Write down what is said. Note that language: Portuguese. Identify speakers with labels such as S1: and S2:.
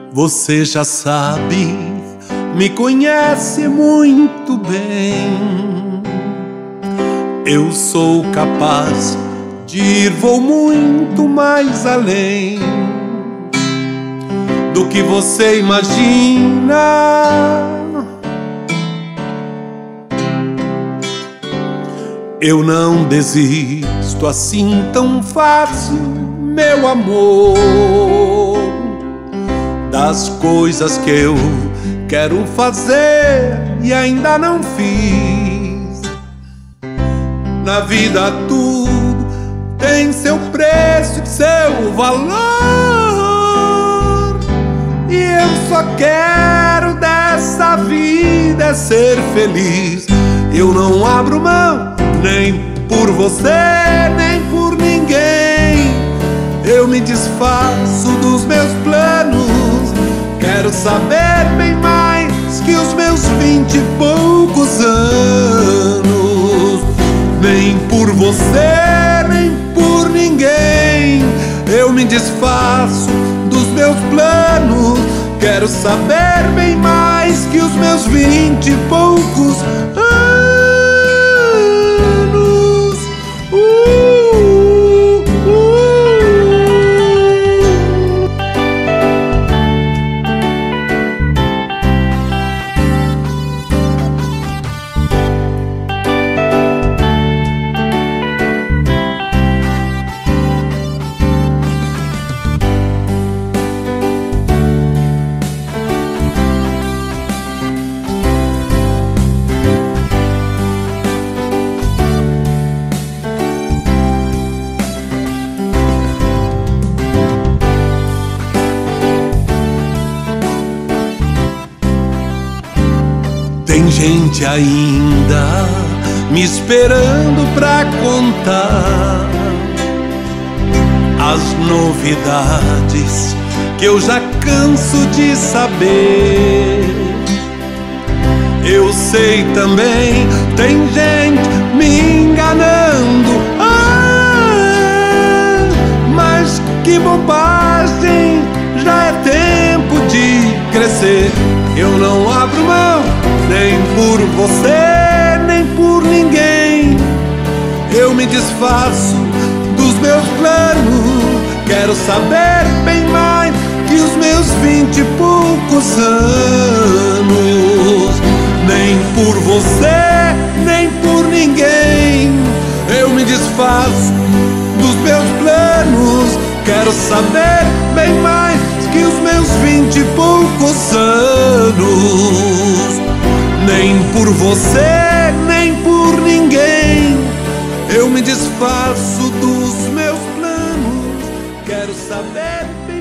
S1: Você já sabe, me conhece muito bem. Eu sou capaz de ir, vou muito mais além do que você imagina. Eu não desisto assim tão fácil, meu amor, das coisas que eu quero fazer e ainda não fiz. Na vida tudo tem seu preço e seu valor, e eu só quero dessa vida ser feliz. Eu não abro mão nem por você, nem por ninguém. Eu me desfaço dos meus planos. Quero saber bem mais que os meus 20 e poucos anos. Nem por você, nem por ninguém. Eu me desfaço dos meus planos. Quero saber bem mais que os meus 20 e poucos anos. Tem gente ainda me esperando pra contar as novidades que eu já canso de saber. Eu sei também, tem gente me enganando. Mas que bobagem, já é tempo de crescer. Eu não abro mão nem por você, nem por ninguém. Eu me desfaço dos meus planos. Quero saber bem mais que os meus 20 e poucos anos. Nem por você, nem por ninguém. Eu me desfaço dos meus planos. Quero saber bem mais que os meus 20 e poucos anos. Nem por você, nem por ninguém. Eu me desfaço dos meus planos. Quero saber